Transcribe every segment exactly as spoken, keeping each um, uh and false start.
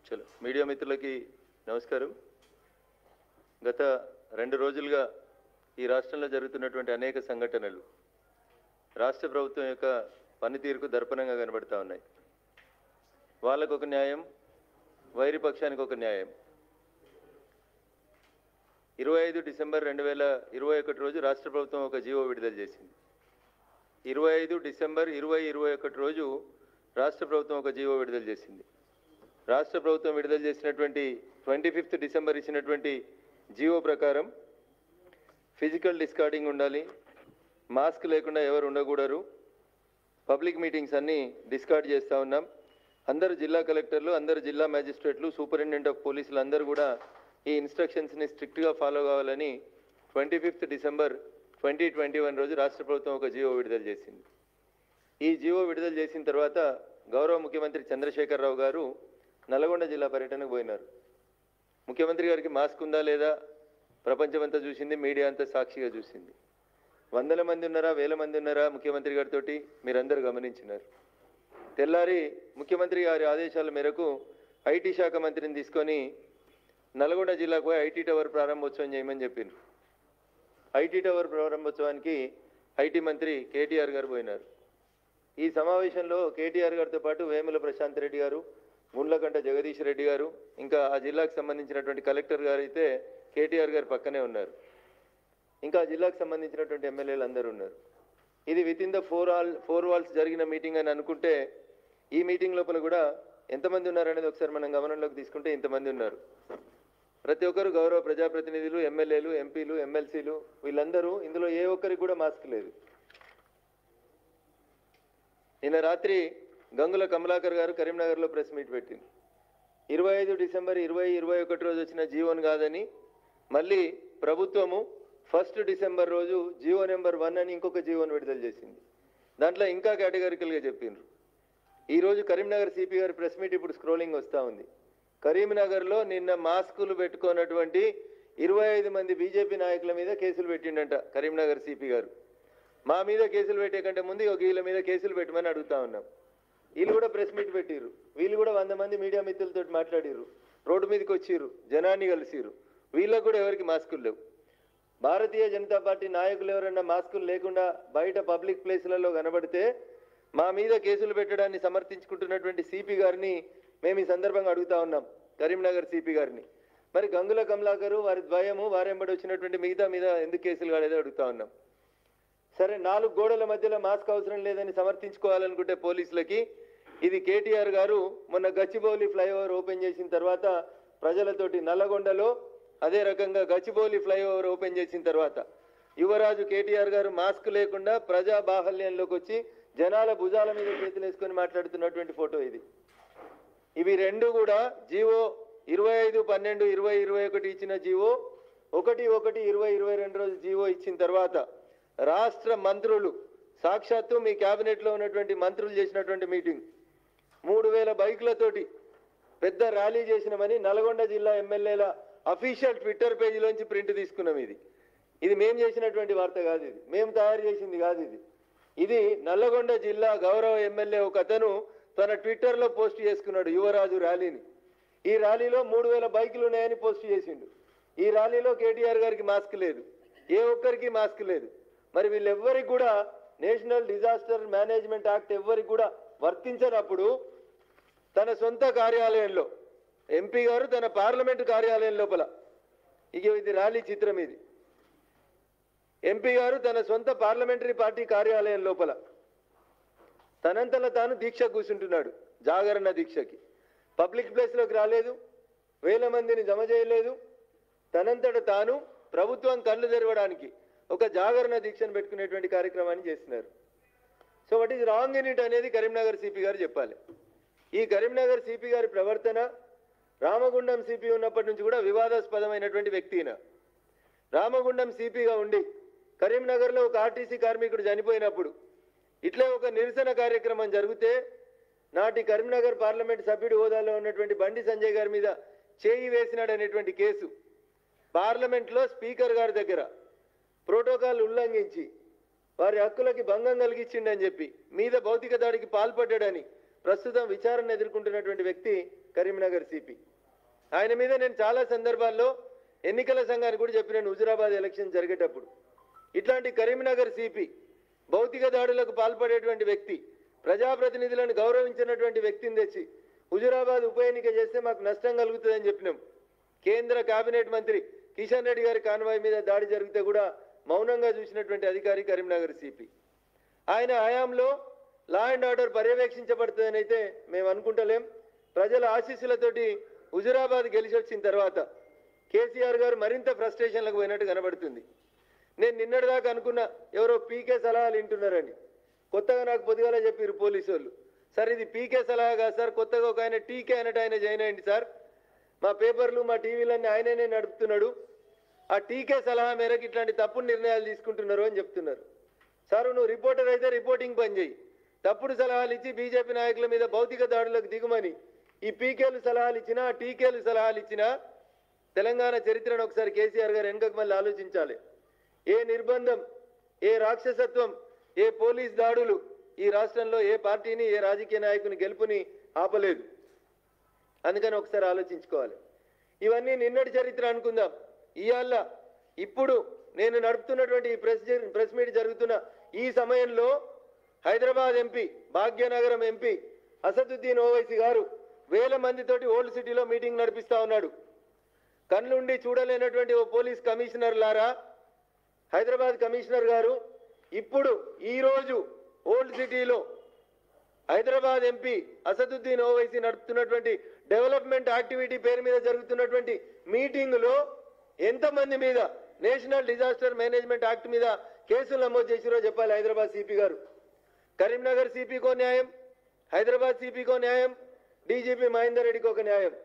చలో మీడియా మిత్రులకి నమస్కారం. గత రెండు రోజులుగా ఈ రాష్ట్రంలో జరుగుతున్నటువంటి అనేక సంఘటనలు రాష్ట్ర ప్రభుత్వం యొక్క పనితీరుకు దర్పణంగా కనబడతా ఉన్నాయి. వాళ్ళకు ఒక న్యాయం, వైరి పక్షానికి ఒక న్యాయం. ఇరవై ఐదు డిసెంబర్ రెండు వేల ఇరవై ఒకటి రోజు రాష్ట్ర ప్రభుత్వం ఒక జీవో విడుదల చేసింది. ఇరవై ఐదు డిసెంబర్ ఇరవై ఇరవై ఒకటి రోజు రాష్ట్ర ప్రభుత్వం ఒక జీవో విడుదల చేసింది. రాష్ట్ర ప్రభుత్వం విడుదల చేసినటువంటి ట్వంటీ ఫిఫ్త్ డిసెంబర్ ఇచ్చినటువంటి జీవో ప్రకారం ఫిజికల్ డిస్కార్డింగ్ ఉండాలి, మాస్క్ లేకుండా ఎవరు ఉండకూడరు, పబ్లిక్ మీటింగ్స్ అన్నీ డిస్కార్డ్ చేస్తూ ఉన్నాం. అందరు జిల్లా కలెక్టర్లు, అందరు జిల్లా మ్యాజిస్ట్రేట్లు, సూపరింటెండెంట్ ఆఫ్ పోలీసులు అందరూ కూడా ఈ ఇన్స్ట్రక్షన్స్ని స్ట్రిక్ట్గా ఫాలో కావాలని twenty fifth December twenty twenty one రోజు రాష్ట్ర ప్రభుత్వం ఒక జీవో విడుదల చేసింది. ఈ జీవో విడుదల చేసిన తర్వాత గౌరవ ముఖ్యమంత్రి చంద్రశేఖరరావు గారు నల్గొండ జిల్లా పర్యటనకు పోయినారు. ముఖ్యమంత్రి గారికి మాస్క్ ఉందా లేదా ప్రపంచమంతా చూసింది, మీడియా అంతా సాక్షిగా చూసింది. వందల మంది ఉన్నారా, వేల మంది ఉన్నారా ముఖ్యమంత్రి గారితో మీరందరూ గమనించినారు. తెల్లారి ముఖ్యమంత్రి గారి ఆదేశాల మేరకు ఐటీ శాఖ మంత్రిని తీసుకొని నల్గొండ జిల్లాకు పోయి ఐటీ టవర్ ప్రారంభోత్సవం చేయమని చెప్పిండ్రు. ఐటీ టవర్ ప్రారంభోత్సవానికి ఐటీ మంత్రి కేటీఆర్ గారు పోయినారు. ఈ సమావేశంలో కేటీఆర్ గారితో పాటు వేముల ప్రశాంత్ రెడ్డి గారు, గుండ్లకంట జగదీష్ రెడ్డి గారు, ఇంకా ఆ జిల్లాకు సంబంధించినటువంటి కలెక్టర్ గారు అయితే కేటీఆర్ గారు పక్కనే ఉన్నారు. ఇంకా ఆ జిల్లాకు సంబంధించినటువంటి ఎమ్మెల్యేలు అందరూ ఉన్నారు. ఇది within the four all four walls జరిగిన మీటింగ్ అని అనుకుంటే ఈ మీటింగ్ లోపల కూడా ఎంతమంది ఉన్నారనేది ఒకసారి మనం గమనంలోకి తీసుకుంటే ఇంతమంది ఉన్నారు. ప్రతి ఒక్కరు గౌరవ ప్రజాప్రతినిధులు, ఎమ్మెల్యేలు, ఎంపీలు, ఎమ్మెల్సీలు, వీళ్ళందరూ, ఇందులో ఏ ఒక్కరికి కూడా మాస్క్ లేదు. నిన్న రాత్రి గంగుల కమలాకర్ గారు కరీంనగర్లో ప్రెస్ మీట్ పెట్టింది. ఇరవై ఐదు డిసెంబర్ ఇరవై ఇరవై ఒకటి రోజు వచ్చిన జీవోను కాదని మళ్ళీ ప్రభుత్వము ఫస్ట్ డిసెంబర్ రోజు జీవో నెంబర్ వన్ అని ఇంకొక జీవోను విడుదల చేసింది. దాంట్లో ఇంకా కేటగారికల్గా చెప్పిండ్రు. ఈరోజు కరీంనగర్ సిపి గారి ప్రెస్ మీట్ ఇప్పుడు స్క్రోలింగ్ వస్తూ ఉంది. కరీంనగర్లో నిన్న మాస్కులు పెట్టుకున్నటువంటి ఇరవై ఐదు మంది బీజేపీ నాయకుల మీద కేసులు పెట్టిండంట కరీంనగర్ సిపి గారు. మా మీద కేసులు పెట్టే కంటే ముందు ఒక వీళ్ళ మీద కేసులు పెట్టమని అడుగుతా ఉన్నాం. వీళ్ళు కూడా ప్రెస్ మీట్ పెట్టిర్రు. వీళ్ళు కూడా వంద మంది మీడియా మిత్రులతో మాట్లాడిర్రు, రోడ్డు మీదకి వచ్చిర్రు, జనాన్ని కలిసిర్రు. వీళ్ళకు కూడా ఎవరికి మాస్కులు లేవు. భారతీయ జనతా పార్టీ నాయకులు ఎవరన్నా మాస్కులు లేకుండా బయట పబ్లిక్ ప్లేస్లలో కనబడితే మా మీద కేసులు పెట్టడాన్ని సమర్థించుకుంటున్నటువంటి సిపి గారిని మేము ఈ సందర్భంగా అడుగుతా ఉన్నాం, కరీంనగర్ సిపి గారిని. మరి గంగుల కమలాకరు, వారి ద్వయము, వారెంబడి వచ్చినటువంటి మిగతా మీద ఎందుకు కేసులు కాలేదో అడుగుతా ఉన్నాం. సరే, నాలుగు గోడల మధ్యలో మాస్క్ అవసరం లేదని సమర్థించుకోవాలనుకుంటే పోలీసులకి, ఇది కేటీఆర్ గారు మొన్న గచ్చిబౌలి ఫ్లైఓవర్ ఓపెన్ చేసిన తర్వాత ప్రజలతోటి నల్లగొండలో, అదే రకంగా గచ్చిబౌలి ఫ్లైఓవర్ ఓపెన్ చేసిన తర్వాత యువరాజు కేటీఆర్ గారు మాస్క్ లేకుండా ప్రజా బాహల్యంలోకి వచ్చి జనాల భుజాల మీద చేతులు వేసుకొని మాట్లాడుతున్నటువంటి ఫోటో ఇది. ఇవి రెండు కూడా జీవో ఇరవై ఐదు పన్నెండు ఇరవై ఇరవై ఒకటి ఇచ్చిన జీవో, ఒకటి ఒకటి ఇరవై ఇరవై రెండు రోజు జీవో ఇచ్చిన తర్వాత రాష్ట్ర మంత్రులు, సాక్షాత్తు మీ క్యాబినెట్లో ఉన్నటువంటి మంత్రులు చేసినటువంటి మీటింగ్, మూడు వేల బైకులతోటి పెద్ద ర్యాలీ చేసినామని నల్గొండ జిల్లా ఎమ్మెల్యేల అఫీషియల్ ట్విట్టర్ పేజీలోంచి ప్రింట్ తీసుకున్నాం. ఇది ఇది మేము చేసినటువంటి వార్త కాదు, ఇది మేము తయారు చేసింది కాదు. ఇది ఇది నల్లగొండ జిల్లా గౌరవ ఎమ్మెల్యే ఒక అతను తన ట్విట్టర్లో పోస్ట్ చేసుకున్నాడు యువరాజు ర్యాలీని. ఈ ర్యాలీలో మూడు వేల బైకులు ఉన్నాయని పోస్ట్ చేసిండు. ఈ ర్యాలీలో కేటీఆర్ గారికి మాస్క్ లేదు, ఏ ఒక్కరికి మాస్క్ లేదు. మరి వీళ్ళెవ్వరికి కూడా నేషనల్ డిజాస్టర్ మేనేజ్మెంట్ యాక్ట్ ఎవ్వరికి కూడా వర్తించనప్పుడు తన సొంత కార్యాలయంలో ఎంపీ గారు తన పార్లమెంటు కార్యాలయం లోపల, ఇక ఇది ర్యాలీ చిత్రం, ఇది ఎంపీ గారు తన సొంత పార్లమెంటరీ పార్టీ కార్యాలయం లోపల తనంతలో తాను దీక్ష కూర్చుంటున్నాడు, జాగరణ దీక్షకి. పబ్లిక్ ప్లేస్లోకి రాలేదు, వేల మందిని జమ చేయలేదు. తనంతట తాను ప్రభుత్వం కళ్ళు తెరవడానికి ఒక జాగరణ దీక్షను పెట్టుకునేటువంటి కార్యక్రమాన్ని చేస్తున్నారు. So what is wrong in it అనేది కరీంనగర్ సిపి గారు చెప్పాలి. ఈ కరీంనగర్ సిపి గారి ప్రవర్తన రామగుండం సిపి ఉన్నప్పటి నుంచి కూడా వివాదాస్పదమైనటువంటి వ్యక్తిన. రామగుండం సిపిగా ఉండి కరీంనగర్లో ఒక ఆర్టీసీ కార్మికుడు చనిపోయినప్పుడు ఇట్లే ఒక నిరసన కార్యక్రమం జరిగితే నాటి కరీంనగర్ పార్లమెంట్ సభ్యుడి హోదాలో ఉన్నటువంటి బండి సంజయ్ గారి మీద చేయి వేసినాడనేటువంటి కేసు పార్లమెంట్లో స్పీకర్ గారి దగ్గర ప్రోటోకాల్ ఉల్లంఘించి వారి హక్కులకి భంగం కలిగించిండని చెప్పి మీద భౌతిక దాడికి పాల్పడ్డాడని ప్రస్తుతం విచారణ ఎదుర్కొంటున్నటువంటి వ్యక్తి కరీంనగర్ సిపి. ఆయన మీద నేను చాలా సందర్భాల్లో ఎన్నికల సంఘానికి కూడా చెప్పినాను, హుజురాబాద్ ఎలక్షన్ జరిగేటప్పుడు ఇట్లాంటి కరీంనగర్ సిపి భౌతిక దాడులకు పాల్పడేటువంటి వ్యక్తి, ప్రజాప్రతినిధులను గౌరవించినటువంటి వ్యక్తిని తెచ్చి హుజురాబాద్ ఉప ఎన్నిక చేస్తే మాకు నష్టం కలుగుతుందని చెప్పినాం. కేంద్ర కేబినెట్ మంత్రి కిషన్ రెడ్డి గారి కాన్వాయ్ మీద దాడి జరిగితే కూడా మౌనంగా చూసినటువంటి అధికారి కరీంనగర్ సిపి. ఆయన హయాంలో లా అండ్ ఆర్డర్ పర్యవేక్షించబడుతుందని అయితే మేము అనుకుంటలేం. ప్రజల ఆశీస్సులతోటి హుజురాబాద్ గెలిచి వచ్చిన తర్వాత కేసీఆర్ గారు మరింత ఫ్రస్ట్రేషన్లకు పోయినట్టు కనబడుతుంది. నేను నిన్నటిదాకా అనుకున్నా ఎవరో పీకే సలహాలు వింటున్నారని, కొత్తగా నాకు పొద్దుగాల చెప్పారు పోలీసు వాళ్ళు, సార్ ఇది పీకే సలహా కాదు సార్, కొత్తగా ఒక ఆయన టీకే అన్నట్టు ఆయన జాయిన్ అయ్యింది సార్, మా పేపర్లు మా టీవీలన్నీ ఆయననే నడుపుతున్నాడు, ఆ టీకే సలహా మేరకు ఇట్లాంటి తప్పుడు నిర్ణయాలు తీసుకుంటున్నారు అని చెప్తున్నారు. సార్ నువ్వు రిపోర్టర్ అయితే రిపోర్టింగ్ పని చేయి, తప్పుడు సలహాలు ఇచ్చి బీజేపీ నాయకుల మీద భౌతిక దాడులకు దిగుమని ఈ పీకేలు సలహాలు ఇచ్చినా టీకేలు సలహాలు ఇచ్చినా తెలంగాణ చరిత్రను ఒకసారి కేసీఆర్ గారు వెనుకకు మళ్ళీ ఆలోచించాలి. ఏ నిర్బంధం, ఏ రాక్షసత్వం, ఏ పోలీస్ దాడులు ఈ రాష్ట్రంలో ఏ పార్టీని ఏ రాజకీయ నాయకుని గెలుపుని ఆపలేదు. అందుకని ఒకసారి ఆలోచించుకోవాలి. ఇవన్నీ నిన్నటి చరిత్ర అనుకుందాం. ఇవాళ ఇప్పుడు నేను నడుపుతున్నటువంటి ఈ ప్రెస్ ప్రెస్ మీట్ జరుగుతున్న ఈ సమయంలో హైదరాబాద్ ఎంపీ, భాగ్యనగరం ఎంపీ అసదుద్దీన్ ఓవైసీ గారు వేల మందితోటి ఓల్డ్ సిటీలో మీటింగ్ నడిపిస్తా ఉన్నాడు. కళ్ళుండి చూడలేనటువంటి ఓ పోలీస్ కమిషనర్ లారా హైదరాబాద్ కమిషనర్ గారు ఇప్పుడు ఈరోజు ఓల్డ్ సిటీలో హైదరాబాద్ ఎంపీ అసదుద్దీన్ ఓవైసీ నడుపుతున్నటువంటి డెవలప్మెంట్ యాక్టివిటీ పేరు మీద జరుగుతున్నటువంటి మీటింగులో ఎంతమంది మీద నేషనల్ డిజాస్టర్ మేనేజ్మెంట్ యాక్ట్ మీద కేసులు నమోదు చేసిరో చెప్పాలి హైదరాబాద్ సిపి గారు. కరీంనగర్ సిపికో న్యాయం, హైదరాబాద్ సిపికో న్యాయం, డీజీపీ మహేందర్ రెడ్డికి ఒక న్యాయం.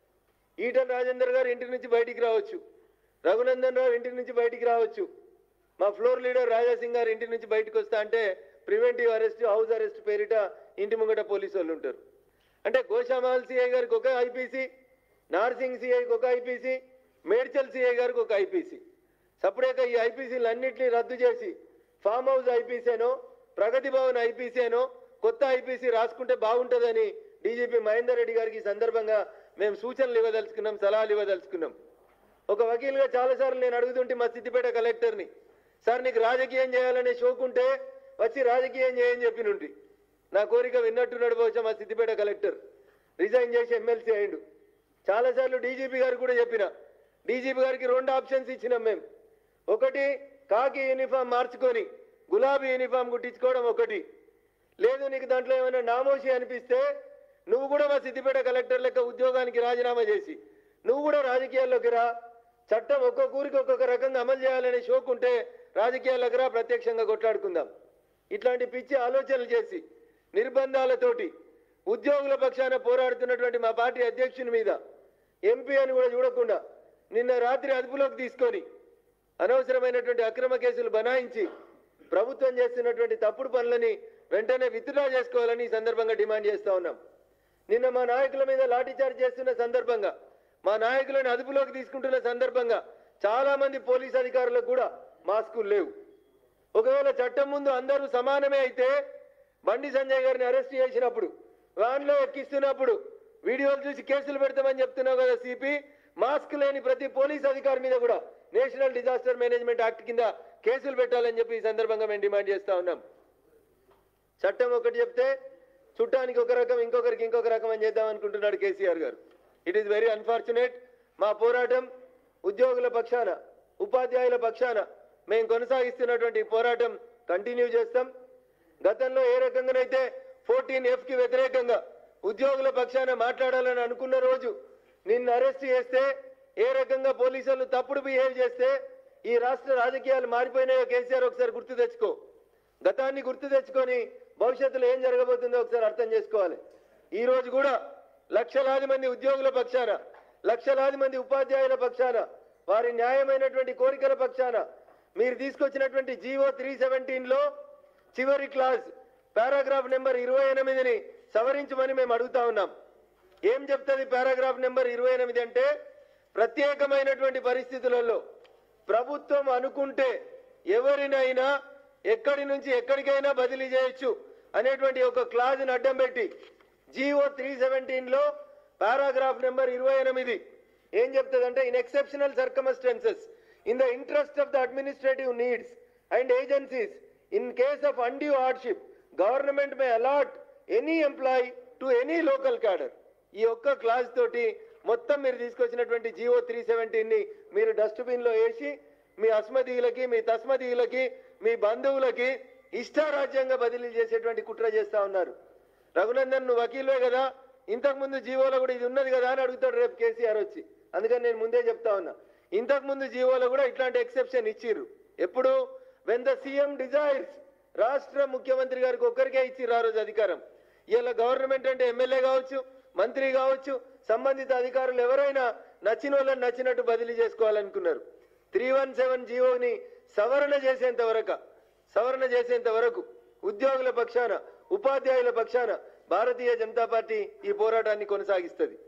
ఈటల రాజేందర్ గారు ఇంటి నుంచి బయటికి రావచ్చు, రఘునందన్ రావు ఇంటి నుంచి బయటికి రావచ్చు, మా ఫ్లోర్ లీడర్ రాజాసింగ్ గారు ఇంటి నుంచి బయటకు వస్తా అంటే ప్రివెంటివ్ అరెస్ట్, హౌస్ అరెస్ట్ పేరిట ఇంటి ముంగట పోలీసు వాళ్ళు ఉంటారు. అంటే గోషామాల్ సిఐ గారికి ఒక ఐపీసీ, నార్సింగ్ సిఐకి ఒక ఐపీసీ, మేడ్చల్ సిఐ గారికి ఒక ఐపీసీ. సపరేట్గా ఈ ఐపీసీలు అన్నింటినీ రద్దు చేసి ఫామ్ హౌస్ ఐపీసీనో, ప్రగతి భవన్ ఐపీసీనో కొత్త ఐపీసీ రాసుకుంటే బాగుంటుందని డీజీపీ మహేందర్ రెడ్డి గారికి ఈ సందర్భంగా మేము సూచనలు ఇవ్వదలుచుకున్నాం, సలహాలు ఇవ్వదలుచుకున్నాం. ఒక వకీలుగా చాలాసార్లు నేను అడుగుతుంటే మా సిద్దిపేట కలెక్టర్ని, సార్ నీకు రాజకీయం చేయాలనే షోకుంటే వచ్చి రాజకీయం చేయని చెప్పినుంటి. నా కోరిక విన్నట్టున్నాడు బహుశా మా సిద్దిపేట కలెక్టర్, రిజైన్ చేసి ఎమ్మెల్సీ అయిండు. చాలాసార్లు డీజీపీ గారికి కూడా చెప్పిన, డీజీపీ గారికి రెండు ఆప్షన్స్ ఇచ్చినాం మేము. ఒకటి కాకి యూనిఫామ్ మార్చుకొని గులాబీ యూనిఫామ్ కుట్టించుకోవడం ఒకటి, లేదు నీకు దాంట్లో ఏమైనా నామోషి అనిపిస్తే నువ్వు కూడా మా సిద్దిపేట కలెక్టర్ లెక్క ఉద్యోగానికి రాజీనామా చేసి నువ్వు కూడా రాజకీయాల్లోకి రా, చట్టం ఒక్కొక్క ఊరికి ఒక్కొక్క రకంగా అమలు చేయాలనే షోకుంటే రాజకీయాల్లోకి రా, ప్రత్యక్షంగా కొట్లాడుకుందాం. ఇట్లాంటి పిచ్చి ఆలోచనలు చేసి నిర్బంధాలతోటి ఉద్యోగుల పక్షాన పోరాడుతున్నటువంటి మా పార్టీ అధ్యక్షుని మీద ఎంపీ అని కూడా చూడకుండా నిన్న రాత్రి అదుపులోకి తీసుకొని అనవసరమైనటువంటి అక్రమ కేసులు బనాయించి ప్రభుత్వం చేస్తున్నటువంటి తప్పుడు పనులని వెంటనే విత్డ్రా చేసుకోవాలని ఈ సందర్భంగా డిమాండ్ చేస్తా ఉన్నాం. నిన్న మా నాయకుల మీద లాఠీచార్జ్ చేస్తున్న సందర్భంగా, మా నాయకులను అదుపులోకి తీసుకుంటున్న సందర్భంగా చాలా మంది పోలీస్ అధికారులకు కూడా మాస్కులు లేవు. ఒకవేళ చట్టం ముందు అందరూ సమానమే అయితే బండి సంజయ్ గారిని అరెస్ట్ చేసినప్పుడు, వ్యాన్లో ఎక్కిస్తున్నప్పుడు వీడియోలు చూసి కేసులు పెడతామని చెప్తున్నావు కదా సిపి, మాస్క్ లేని ప్రతి పోలీస్ అధికారి మీద కూడా నేషనల్ డిజాస్టర్ మేనేజ్మెంట్ యాక్ట్ కింద కేసులు పెట్టాలని చెప్పి ఈ సందర్భంగా మేము డిమాండ్ చేస్తా ఉన్నాం. చట్టం ఒకటి చెప్తే చుట్టానికి ఒక రకం, ఇంకొకరికి ఇంకొక రకం అని చేద్దాం అనుకుంటున్నాడు కేసీఆర్ గారు. It is very unfortunate. మా పోరాటం ఉద్యోగుల పక్షాన, ఉపాధ్యాయుల పక్షాన మేము కొనసాగిస్తున్నటువంటి పోరాటం కంటిన్యూ చేస్తాం. గతంలో ఏ రకంగానైతే ఫోర్టీన్ ఎఫ్ కి వ్యతిరేకంగా ఉద్యోగుల పక్షాన మాట్లాడాలని అనుకున్న రోజు నిన్ను అరెస్ట్ చేస్తే, ఏ రకంగా పోలీసులు తప్పుడు బిహేవ్ చేస్తే ఈ రాష్ట్ర రాజకీయాలు మారిపోయినాయో కేసీఆర్ ఒకసారి గుర్తు తెచ్చుకో. గతాన్ని గుర్తు తెచ్చుకొని భవిష్యత్తులో ఏం జరగబోతుందో ఒకసారి అర్థం చేసుకోవాలి. ఈ రోజు కూడా లక్షలాది మంది ఉద్యోగుల పక్షాన, లక్షలాది మంది ఉపాధ్యాయుల పక్షాన, వారి న్యాయమైనటువంటి కోరికల పక్షాన మీరు తీసుకొచ్చినటువంటి జీవో త్రీ సెవెంటీన్ లో చివరి క్లాస్ పారాగ్రాఫ్ నెంబర్ ఇరవై ఎనిమిదిని సవరించమని మేము అడుగుతా ఉన్నాం. ఏం చెప్తుంది పారాగ్రాఫ్ నెంబర్ ఇరవై ఎనిమిది అంటే, ప్రత్యేకమైనటువంటి పరిస్థితులలో ప్రభుత్వం అనుకుంటే ఎవరినైనా ఎక్కడి నుంచి ఎక్కడికైనా బదిలీ చేయొచ్చు అనేటువంటి ఒక క్లాజ్ని అడ్డం పెట్టి జిఓ త్రీ సెవెంటీన్ లో పారాగ్రాఫ్ నెంబర్ ఇరవై ఎనిమిది ఏం చెప్తుందంటే, in exceptional circumstances in the interest of the administrative needs and agencies in case of undue hardship government may allot any employee to any local cadre. ఈ ఒక్క class తోటి మొత్తం మీరు తీసుకొచ్చినటువంటి జిఓ త్రీ సెవెంటీన్ ని మీరు డస్ట్బిన్ లో వేసి మీ అస్మదీయులకి, మీ తస్మదీయులకి, మీ బంధువులకి ఇష్టారాజ్యంగా బదిలీ చేసేటువంటి కుట్ర చేస్తా ఉన్నారు. రఘునందన్ నువ్వు వకీలే కదా, ఇంతకు ముందు జీవోలో కూడా ఇది ఉన్నది కదా అని అడుగుతాడు రేపు కేసీఆర్ వచ్చి. అందుకని నేను ముందే చెప్తా ఉన్నా, ఇంతకు ముందు జీవోలో కూడా ఇట్లాంటి ఎక్సెప్షన్ ఇచ్చిర్రు. ఎప్పుడు? వెన్ ద సీఎం డిజైర్స్, రాష్ట్ర ముఖ్యమంత్రి గారికి ఒక్కరికే ఇచ్చిర్రు ఆ రోజు అధికారం. ఇలా గవర్నమెంట్ అంటే ఎమ్మెల్యే కావచ్చు, మంత్రి కావచ్చు, సంబంధిత అధికారులు ఎవరైనా నచ్చిన వాళ్ళని నచ్చినట్టు బదిలీ చేసుకోవాలనుకున్నారు. త్రీ వన్ సెవెన్ జీవోని సవరణ చేసేంత వరకు సవరణ చేసేంత వరకు ఉద్యోగుల పక్షాన, ఉపాధ్యాయుల పక్షాన భారతీయ జనతా పార్టీ ఈ పోరాటాన్ని కొనసాగిస్తుంది.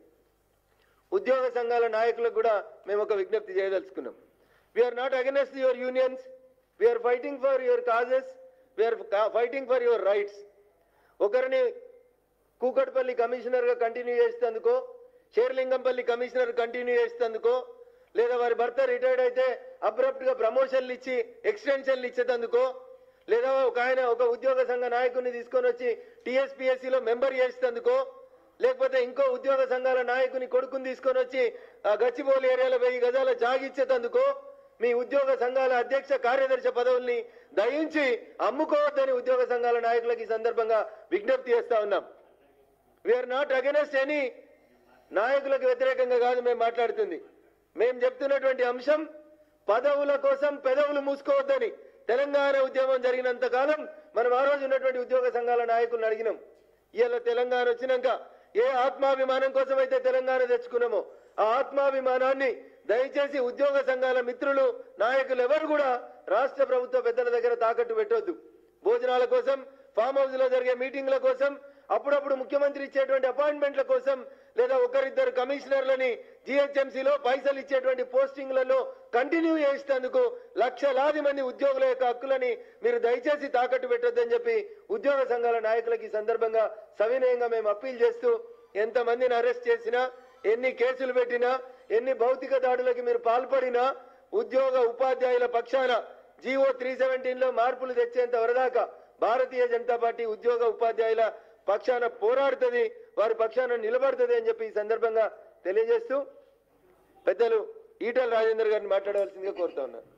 ఉద్యోగ సంఘాల నాయకులకు కూడా మేము ఒక విజ్ఞప్తి చేయదలుచుకున్నాం. We're not against your unions, we're fighting for your causes, we're fighting for your rights. ఒకరిని కూకట్పల్లి కమిషనర్గా కంటిన్యూ చేసేందుకో, షేర్లింగంపల్లి కమిషనర్ కంటిన్యూ చేసేందుకో, లేదా వారి భర్త రిటైర్డ్ అయితే అబ్రప్ట్గా ప్రమోషన్లు ఇచ్చి ఎక్స్టెన్షన్లు ఇచ్చేందుకో, లేదా ఒక ఆయన ఒక ఉద్యోగ సంఘ నాయకుడిని తీసుకొని వచ్చి టీఎస్పీఎస్సీలో మెంబర్ చేసేందుకో, లేకపోతే ఇంకో ఉద్యోగ సంఘాల నాయకుని కొడుకుని తీసుకొని వచ్చి ఆ గచ్చిబౌలి ఏరియాలో వెయ్యి గజాల జాగిచ్చేందుకో మీ ఉద్యోగ సంఘాల అధ్యక్ష కార్యదర్శి పదవుల్ని దయించి అమ్ముకోవద్దని ఉద్యోగ సంఘాల నాయకులకు ఈ సందర్భంగా విజ్ఞప్తి చేస్తా ఉన్నాం. వీఆర్ నాట్ అగెనెస్ట్ ఎనీ నాయకులకు వ్యతిరేకంగా కాదు మేము మాట్లాడుతుంది. మేము చెప్తున్నటువంటి అంశం, పదవుల కోసం పెదవులు మూసుకోవద్దని. తెలంగాణ ఉద్యమం జరిగినంత కాలం మనం ఆ రోజు ఉన్నటువంటి ఉద్యోగ సంఘాల నాయకులను అడిగినాం. ఇవాళ తెలంగాణ వచ్చినాక ఏ ఆత్మాభిమానం కోసం అయితే తెలంగాణ తెచ్చుకున్నామో ఆ ఆత్మాభిమానాన్ని దయచేసి ఉద్యోగ సంఘాల మిత్రులు, నాయకులు ఎవరు కూడా రాష్ట్ర ప్రభుత్వ పెద్దల దగ్గర తాకట్టు పెట్టొద్దు. భోజనాల కోసం, ఫామ్ హౌస్ లో జరిగే మీటింగ్ల కోసం, అప్పుడప్పుడు ముఖ్యమంత్రి ఇచ్చేటువంటి అపాయింట్మెంట్ల కోసం, లేదా ఒకరిద్దరు కమిషనర్లని జిహెచ్ఎంసీలో పైసలు ఇచ్చేటువంటి పోస్టింగ్లలో కంటిన్యూ చేసేందుకు లక్షలాది మంది ఉద్యోగుల యొక్క హక్కులని మీరు దయచేసి తాకట్టు పెట్టొద్దని చెప్పి ఉద్యోగ సంఘాల నాయకులకి ఈ సందర్భంగా సవినయంగా మేము అప్పీల్ చేస్తూ, ఎంతమందిని అరెస్ట్ చేసినా, ఎన్ని కేసులు పెట్టినా, ఎన్ని భౌతిక దాడులకి మీరు పాల్పడినా ఉద్యోగ ఉపాధ్యాయుల పక్షాన జిఓ త్రీ సెవెంటీన్ లో మార్పులు తెచ్చేంత వరదాకా భారతీయ జనతా పార్టీ ఉద్యోగ ఉపాధ్యాయుల పక్షాన పోరాడుతుంది, వారి పక్షాన నిలబడుతుంది అని చెప్పి ఈ సందర్భంగా తెలియజేస్తూ పెద్దలు ఈటల రాజేందర్ గారిని మాట్లాడవలసిందిగా కోరుతా ఉన్నారు.